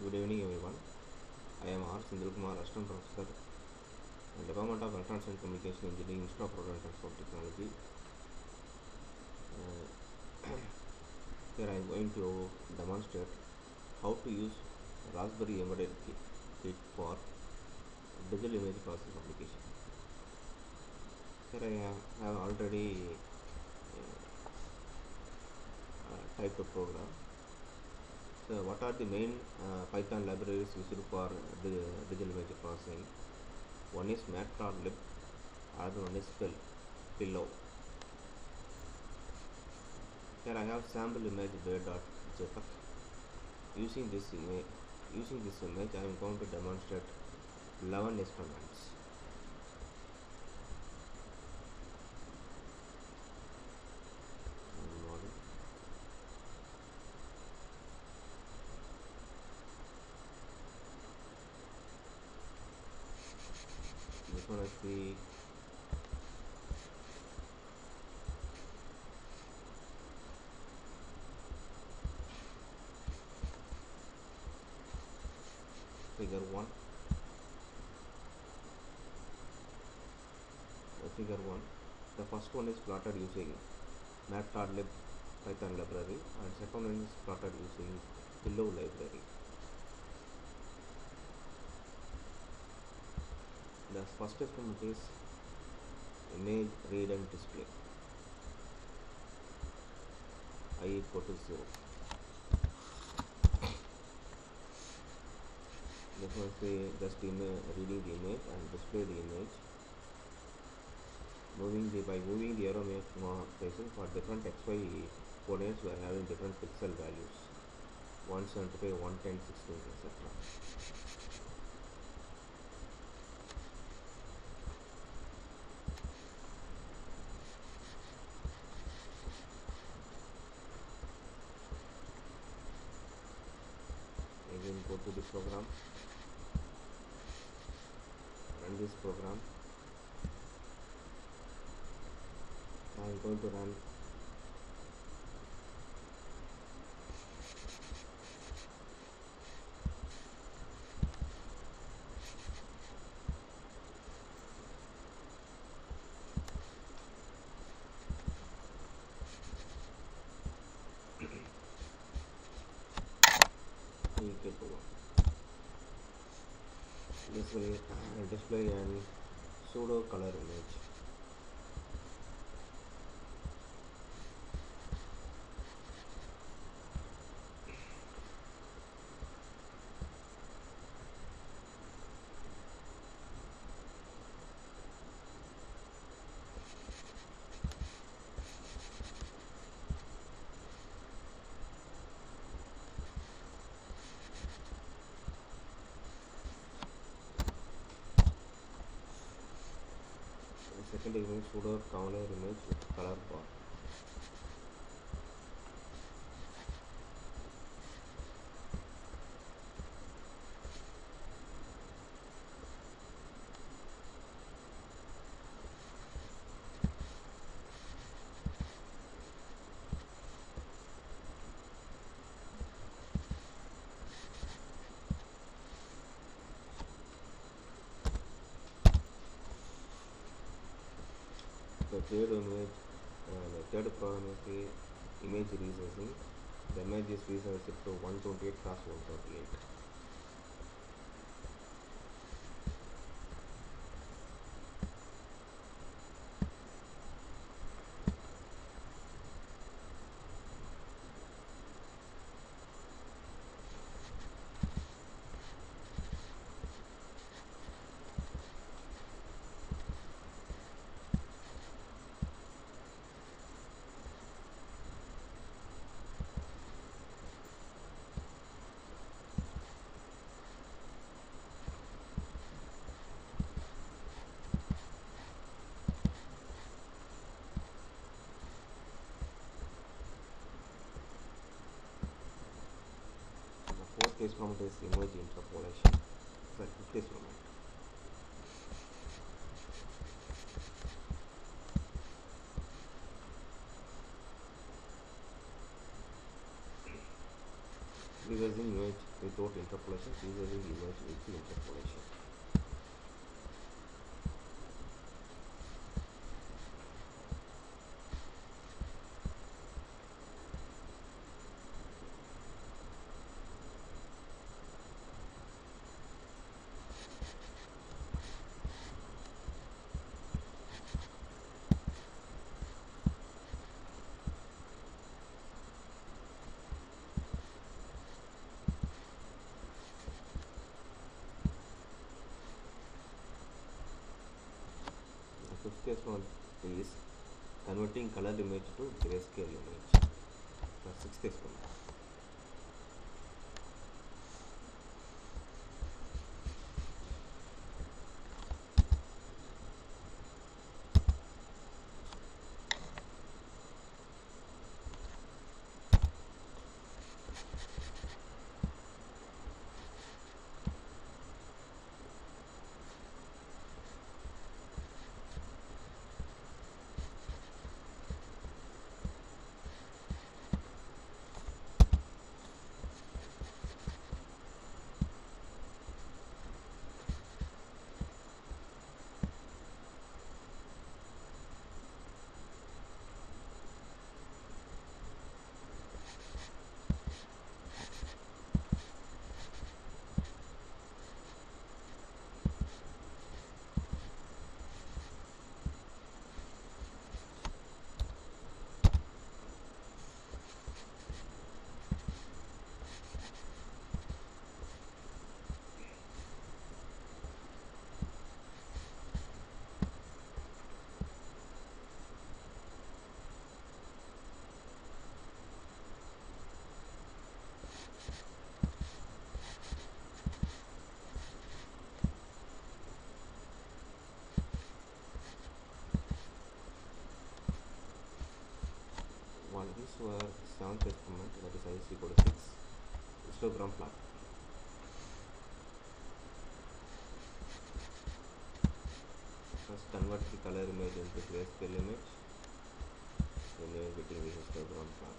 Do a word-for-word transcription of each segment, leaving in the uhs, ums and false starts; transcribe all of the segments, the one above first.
Good evening, everyone. I am R. Sindhilkumar, Assistant Professor in Department of Electronics and Communication Engineering, Institute of Road and Transport Technology. Uh, here I am going to demonstrate how to use Raspberry embedded kit for digital image processing application. Here I have, have already uh, uh, typed the program. So what are the main uh, Python libraries used for the digital image processing? One is matplotlib, other one is Pill, Pillow. Here I have sample image where.jpg. Using this image, using this image, I am going to demonstrate eleven experiments. This one is the figure one. The figure one. The first one is plotted using matplotlib Python library, and second one is plotted using Pillow library. The first experiment is image read and display. I equal to zero. This one is just image, reading the image and display the image. Moving the by moving the arrow places for different xy coordinates, we are having different pixel values, one seventy-five, one ten, sixteen, et cetera. Again, go to the program, run this program. I am going to run equal to one. This will uh, display an pseudo color image. Second image pseudo color image with color bar. The third image, uh, the third problem is the image resizing. The image is resized to one twenty-eight cross one thirty-eight. Fourth experiment is image interpolation. Sorry, fifth experiment. Resizing image without interpolation, resizing image with interpolation. The fifth case one is converting color image to grayscale image. The sixth case one. One is our seventh experiment, that is I is equal to six histogram plot. First convert the color image into grayscale image, then we are getting the histogram plot.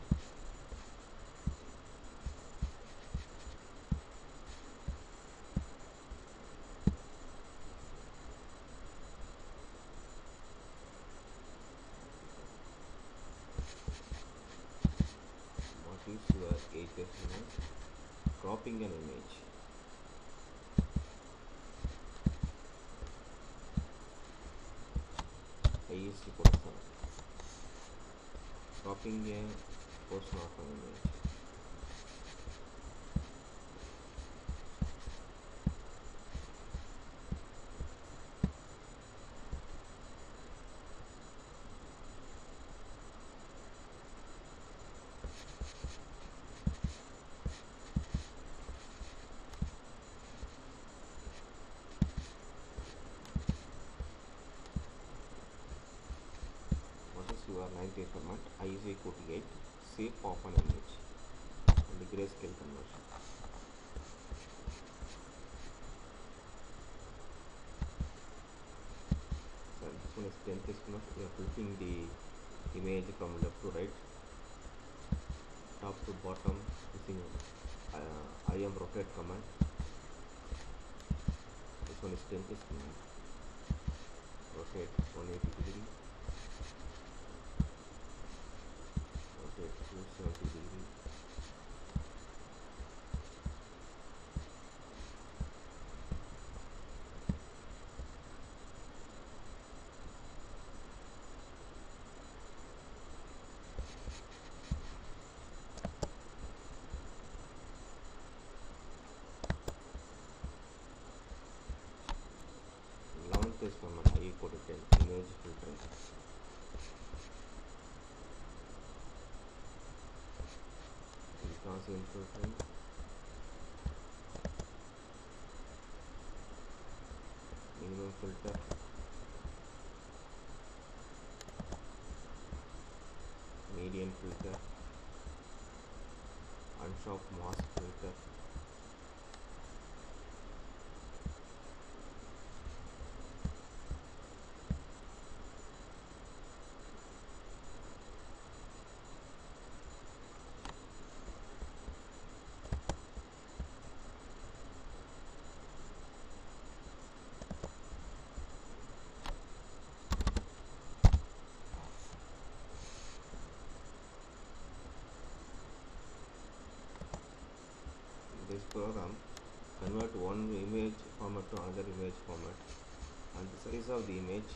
What is your eighth experiment? Cropping an image. I is equal to seven. Cropping a portion of an image. Your ninth experiment, I is equal to eight, shape of an image and the grayscale conversion. So this one is tenth experiment. We are flipping the image from left to right, top to bottom using uh, I am rotate command. This one is tenth experiment. Rotate one hundred eighty degree. two hundred seventy degree. eleventh experiment, I equal to ten, image filtering. Gaussian filtering, minimum filter, median filter, unsharp mask filter, program convert one image format to another image format, and the size of the image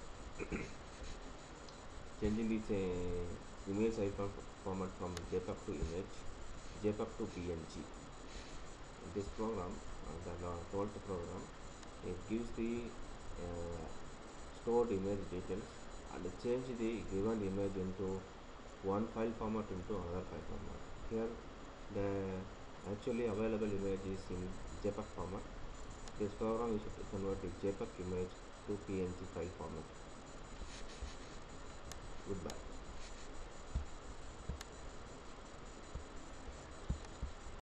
changing its uh, image size format from JPEG to image, JPEG to P N G. This program, uh, the twelfth program, it gives the uh, stored image details and change the given image into one file format into another file format. Here the actually available image is in JPEG format. This program is to convert the JPEG image to P N G file format. Goodbye.